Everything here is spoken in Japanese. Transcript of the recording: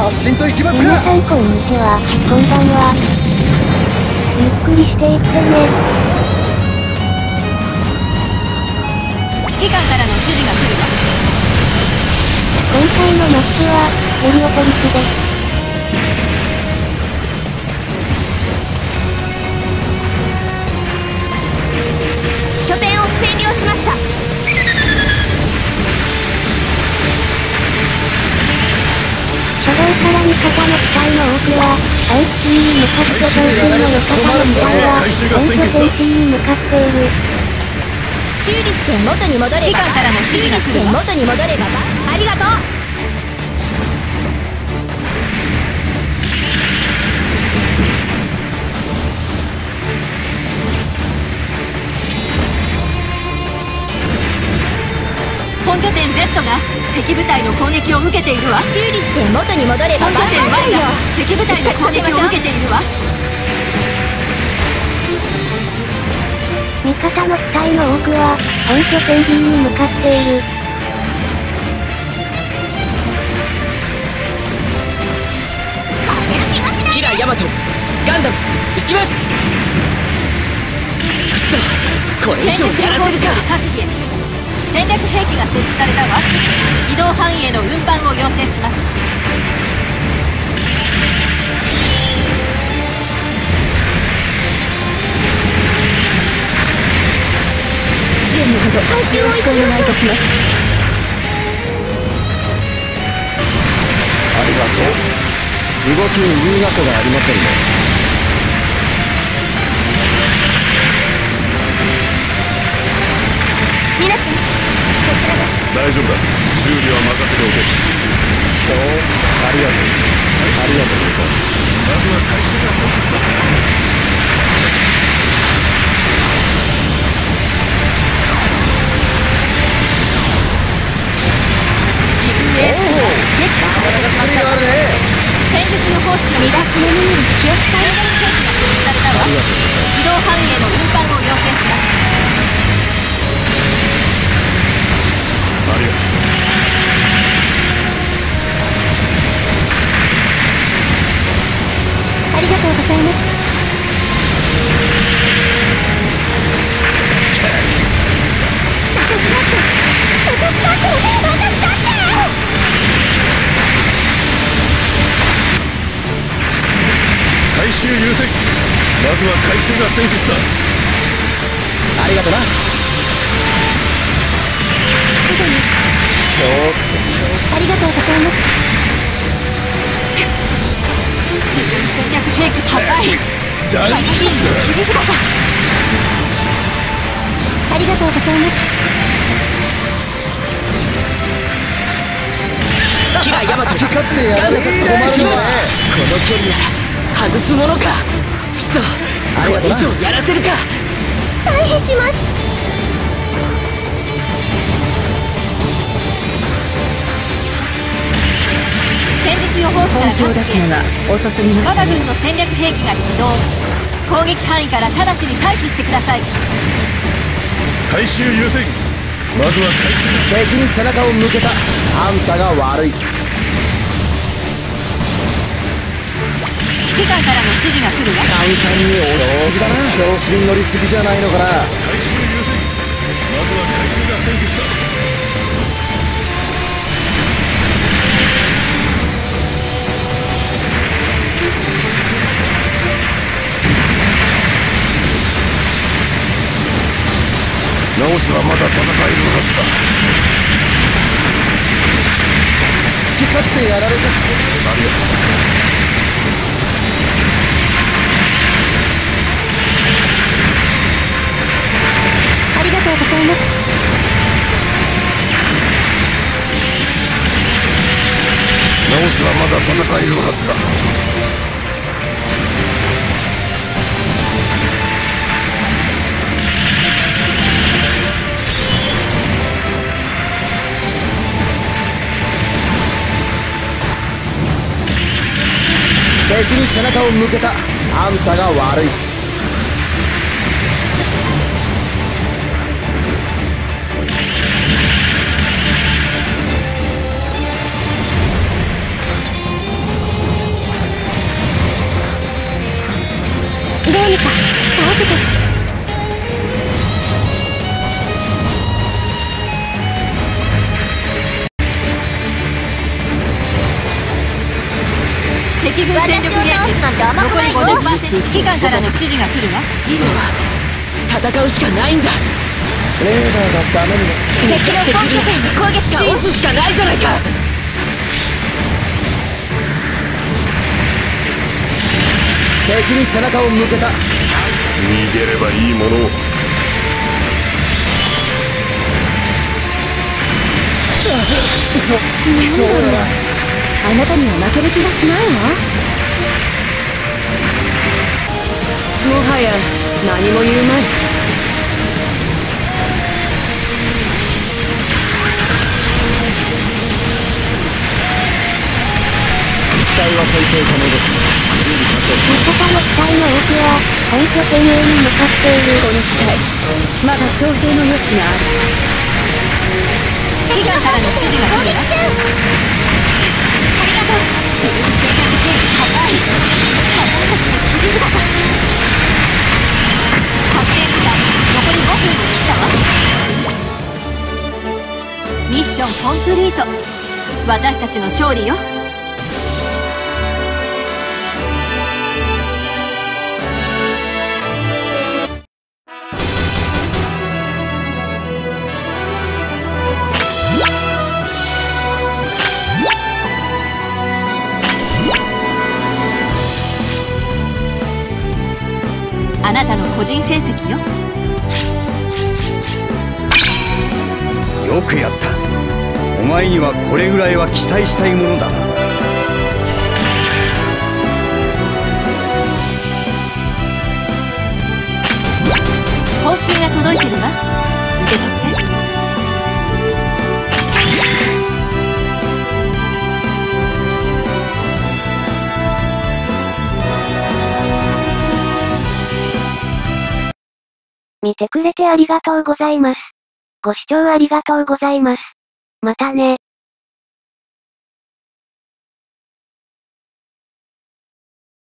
発進といきますか。 皆さんこんにちは、こんばんは。ゆっくりしていってね。 指揮官からの指示が来るわ。 今回のマップは、ヘリオポリスです。 拠点を占領しました。 初動から味方の機体の多くは、愛知に向かって同時の味方の機体は、本拠点 C に向かっている。 修理して元に戻れば、指揮官からの指示が来るわ。元に戻れば、ありがとう。本拠点 Z が敵部隊の攻撃を受けているわ。修理して元に戻れば、本拠点 Y が敵部隊の攻撃を受けているわ。 味方の機体の多くは、本拠点 B に向かっている。 キラーヤマト、ガンダム、行きます。くそ、これ以上やらせるか。 戦略兵器が設置されたわ。機動範囲への運搬を要請します。支援のほどよろしくお願いいたします。 ありがとう。動きに言いがさがありませんね。 皆さん、こちらです。 大丈夫だ。修理は任せておけ。 超ありがとうございます。ありがとうございます。 まずは回収が先決だ。 自分エースが撃破されてしまったわ。戦術の講師の身だしなみに気を使いすぎ。兵器が設置されたわ。移動範囲への運搬を要請します。 ありがとう。 ありがとうございます。私だって回収優先。まずは回収が先決だ。 ありがとな。 すぐに。ありがとうございます。自分戦略兵器高い。 大丈夫だ。 切り札だ。ありがとうございます。 キラーヤマト、 好き勝手やられちゃ困るんだね。 この距離なら外すものか。くそ、これ以上やらせるか。 退避します。戦術予報士から各機へ。遅すぎましたね。我が軍の戦略兵器が起動。攻撃範囲から直ちに退避してください。 回収優先。まずは回収が。 敵に背中を向けたあんたが悪い。 指揮官からの指示が来るわ。 簡単に落ちすぎだな。調子に乗りすぎじゃないのかな。 回収優先。まずは回収が先決だ。直せばまだ戦えるはずだ。 好き勝手やられちゃった。 ありがとう。 ありがとうございます。 直せばまだ戦えるはずだ。 敵に背中を向けたあんたが悪い。 敵軍戦力ゲージ残り 50%。 機関からの指示が来るわ。 今は戦うしかないんだ。 レーダーがダメになっ敵の本拠点に攻撃チャンスしかないじゃないか。 敵に背中を向けた。 逃げればいいものを。 どうだ。 あなたには負ける気がしないわ。 もはや何も言うまい。 機体は再生可能です。修理しましょう。 味方の機体の多くは本拠点へに向かっている。 この機体まだ調整の余地がある。 機関からの指示が来るわ。ありがとう。自分生活圏高い。私たちの切り札だ。作戦時間残り5分を切ったわ。ミッションコンプリート。私たちの勝利よ。あなたの個人成績よ。 よくやった。お前にはこれぐらいは期待したいものだな。 報酬が届いてるわ。受け取って。 見てくれてありがとうございます。ご視聴ありがとうございます。またね。